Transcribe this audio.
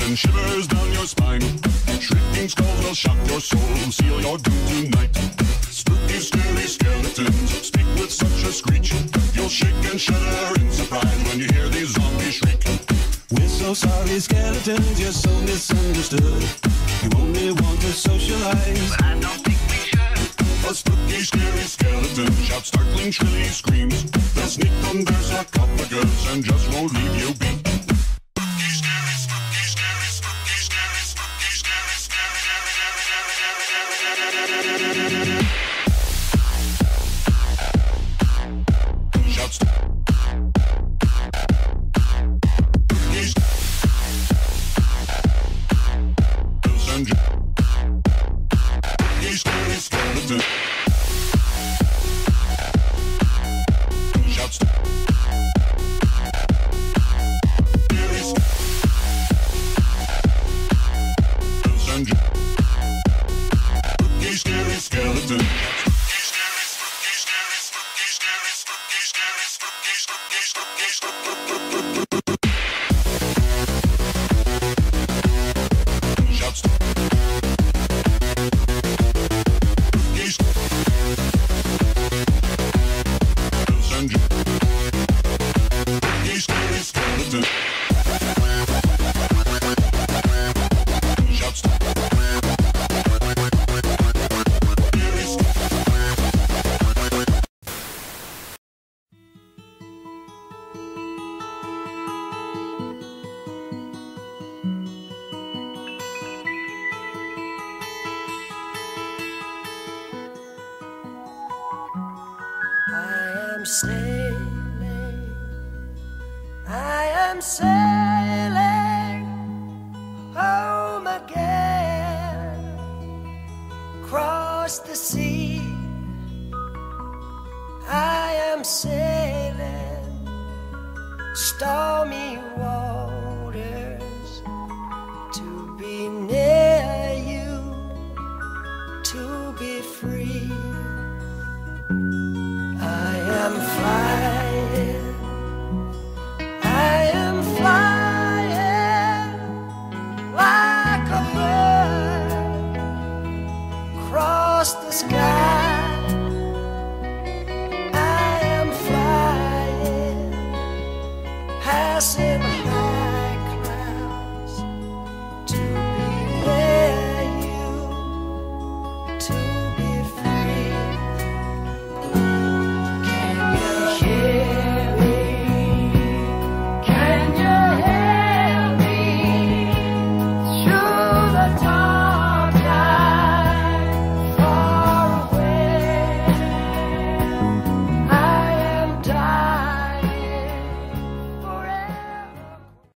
send shivers down your spine. Shrieking skulls will shock your soul, seal your doom tonight. Spooky, scary skeletons speak with such a screech. You'll shake and shudder in surprise when you hear these zombies shriek. We're so sorry, skeletons, you're so misunderstood. You only want to socialize, but I don't think we should. A spooky, scary skeleton shouts startling, shrilly screams. They'll sneak under sarcophagus and just won't leave you be. Spooky, scary, spooky, scary, spooky, scary, spooky, scary, scary. Shouts. Scary skeleton. Shouts. Scary skeleton. I am sailing home again, across the sea. I am sailing stormy waters.